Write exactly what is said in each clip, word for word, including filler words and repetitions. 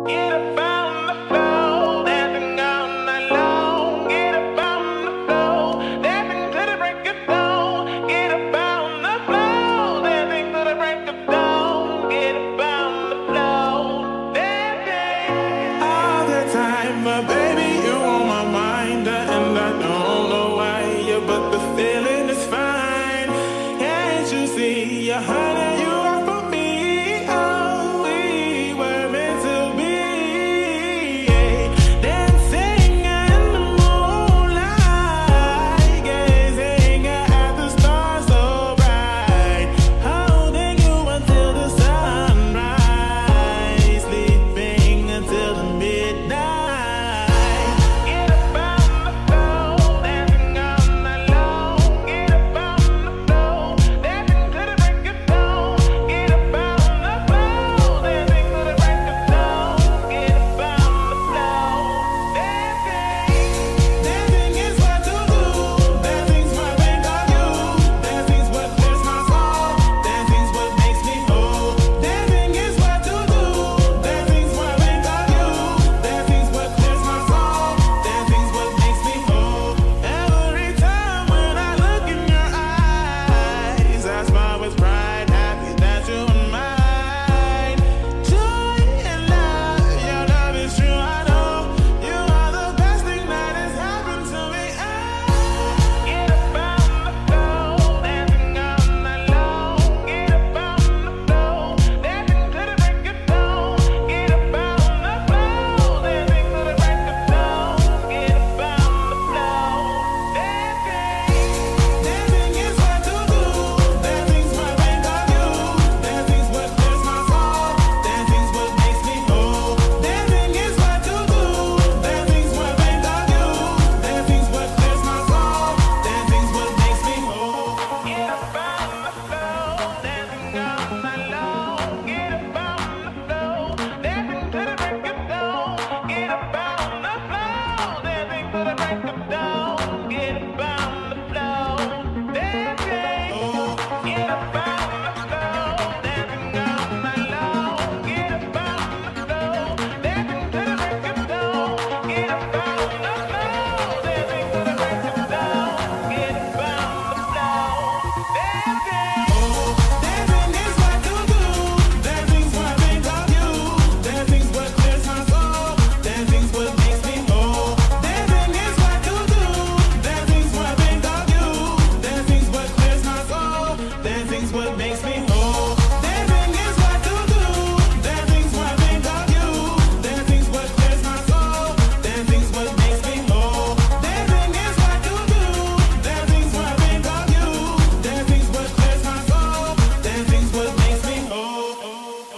Get up on the floor, dancing all night long. Get up on the floor, dancing to the break of dawn. Get up on the floor, dancing to the break of dawn. Get up on the floor, dancing all the time, but baby, you on my mind, and I don't know why, yeah, but the feeling is fine. Can't you see, you're honey, you are for me. Oh, we were meant to be.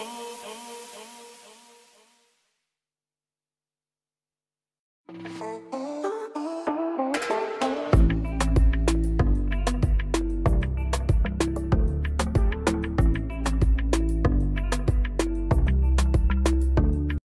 Oh,